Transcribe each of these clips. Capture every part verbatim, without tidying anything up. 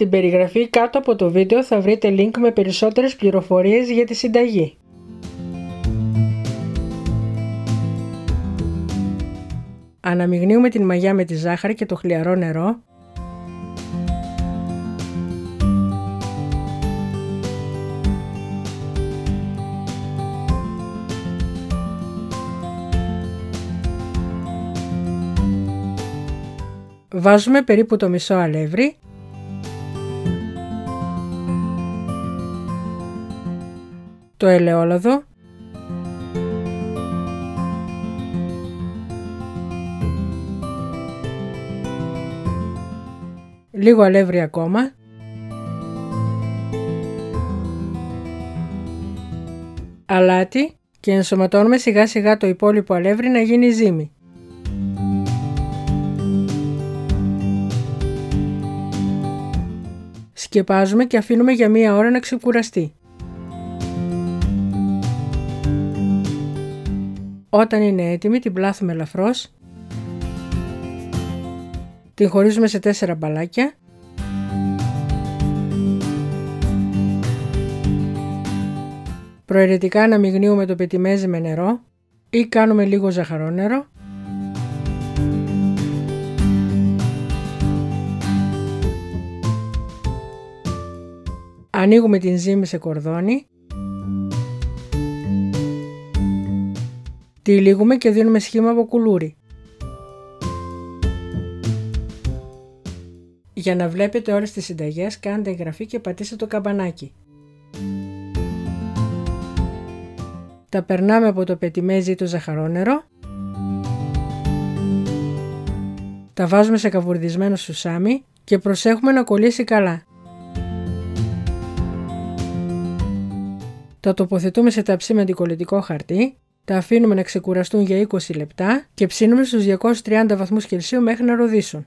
Στην περιγραφή κάτω από το βίντεο θα βρείτε link με περισσότερες πληροφορίες για τη συνταγή. Αναμειγνύουμε την μαγιά με τη ζάχαρη και το χλιαρό νερό. Βάζουμε περίπου το μισό αλεύρι. Το ελαιόλαδο. Λίγο αλεύρι ακόμα. Αλάτι και ενσωματώνουμε σιγά σιγά το υπόλοιπο αλεύρι να γίνει ζύμη. Σκεπάζουμε και αφήνουμε για μία ώρα να ξεκουραστεί. Όταν είναι έτοιμη την πλάθουμε ελαφρώς. Την χωρίζουμε σε τέσσερα μπαλάκια. Προαιρετικά αναμειγνύουμε το πετιμέζι με νερό ή κάνουμε λίγο ζαχαρόνερο. Ανοίγουμε την ζύμη σε κορδόνι. Τυλίγουμε και δίνουμε σχήμα από κουλούρι. Για να βλέπετε όλες τις συνταγές κάντε εγγραφή και πατήστε το καμπανάκι. Τα περνάμε από το πετιμέζι ή το ζαχαρόνερο. Τα βάζουμε σε καβουρδισμένο σουσάμι και προσέχουμε να κολλήσει καλά. Τα τοποθετούμε σε ταψί με αντικολλητικό χαρτί, τα αφήνουμε να ξεκουραστούν για είκοσι λεπτά και ψήνουμε στους διακόσιους τριάντα βαθμούς Κελσίου μέχρι να ροδίσουν.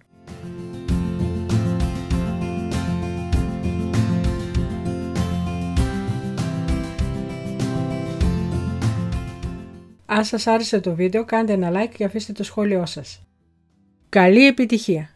Αν σας άρεσε το βίντεο κάντε ένα like και αφήστε το σχόλιο σας. Καλή επιτυχία!